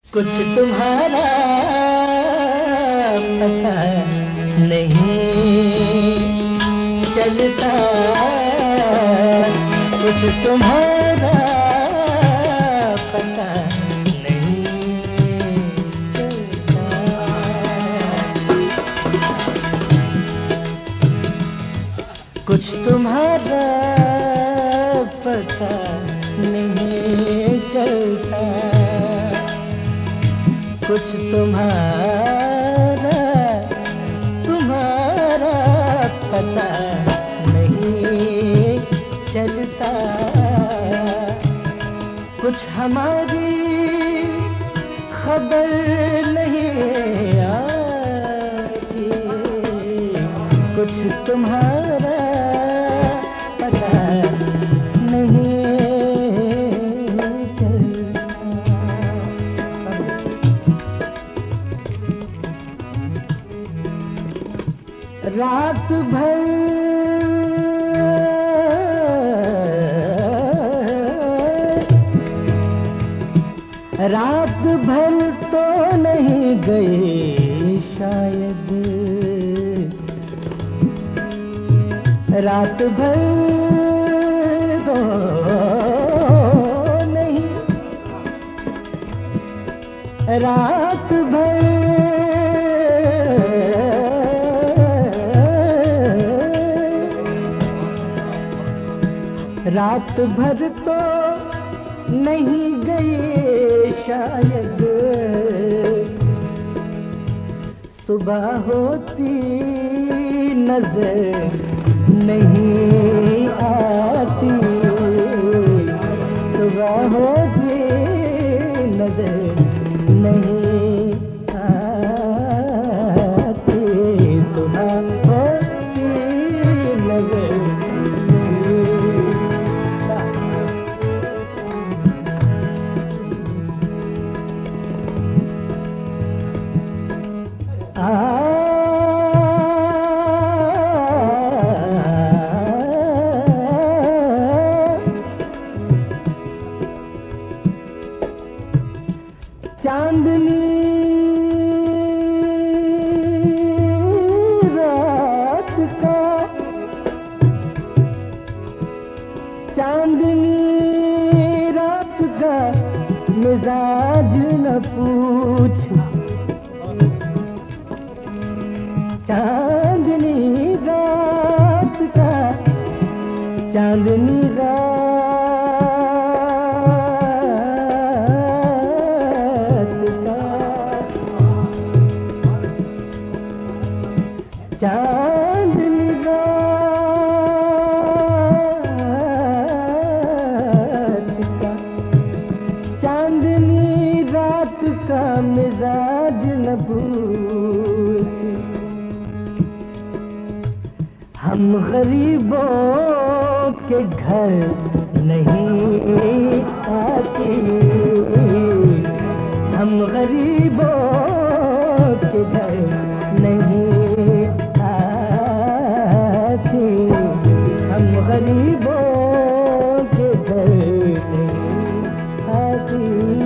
कुछ तुम्हारा पता नहीं चलता, कुछ तुम्हारा पता नहीं चलता। कुछ तुम्हारा पता नहीं चलता, कुछ तुम्हारा पता नहीं चलता। कुछ हमारी खबर नहीं आती, कुछ तुम्हारा पता नहीं रात भर तो नहीं गई शायद, रात भर तो नहीं, रात भर रात भर तो नहीं गई शायद, सुबह होती नजर नहीं आती, सुबह होती नजर नहीं आती, सुबह होती नजर। चांदनी रात का, चांदनी रात का मिजाज न पूछ, चांदनी रात का, चांदनी रात चांदनी रात का, चांदनी रात का मिजाज न पूछ। हम गरीबों के घर नहीं आती, हम गरीबों के घर नहीं, हम गरीबों के घर आती।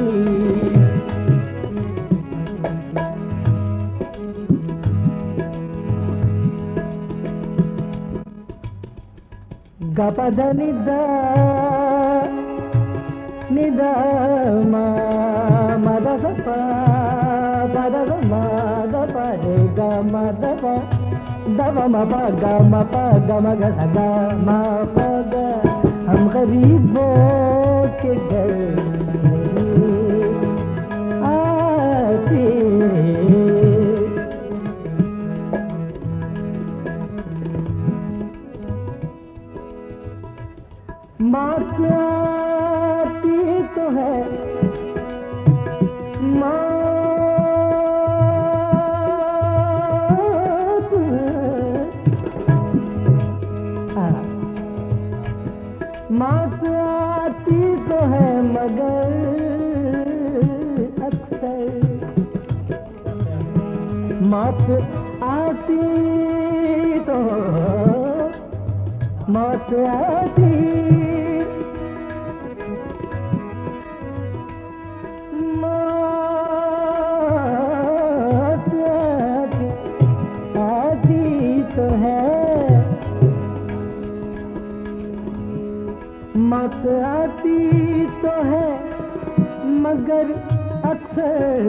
गपद निदा निदा मा मद सपा पद मा द रे ग म द प दव म प ग म प ग म ग स ग म प ग। हम गरीबों के घर नहीं आती, माँ आती तो है, माँ आती तो है मगर अक्सर, मौत आती तो मौत आती, मौत मगर अक्सर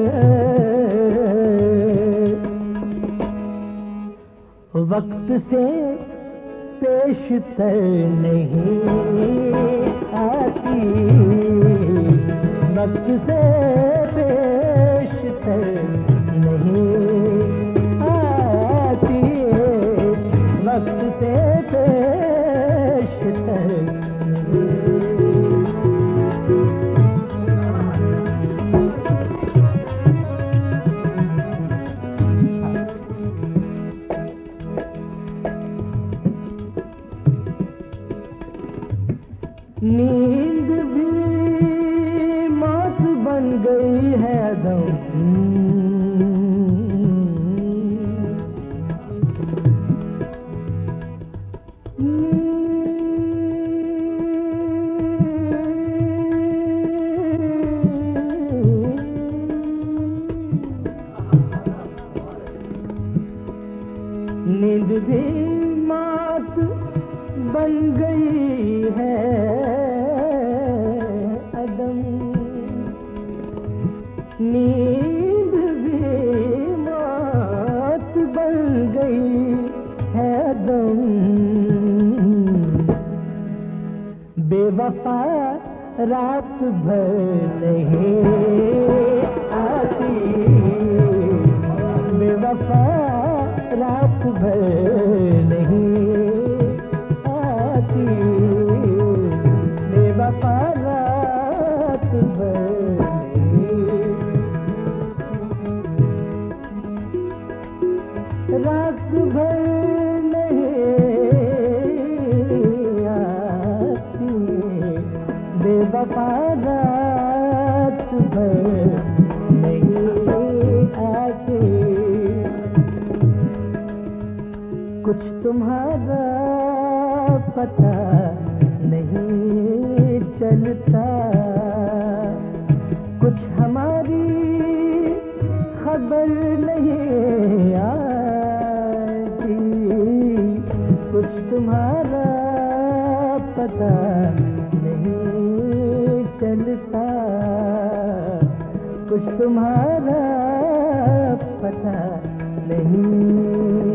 वक्त से पेशतर नहीं आती, वक्त से पेशतर नहीं आती, वक्त से पेशतर नींद भी मौत बन गई है दम, नींद भी मौत बन गई है अदम, नींद भी मौत बन गई है अदम, बेवफा रात भर नहीं आती, बेवफा रात भर नहीं आती, बेवफा रात भर नहीं, रात भर नहीं आती, बेवफा रात भर नहीं आती, कुछ तुम्हारा पता नहीं चलता, कुछ हमारी खबर नहीं आती, कुछ तुम्हारा पता नहीं चलता, कुछ तुम्हारा पता नहीं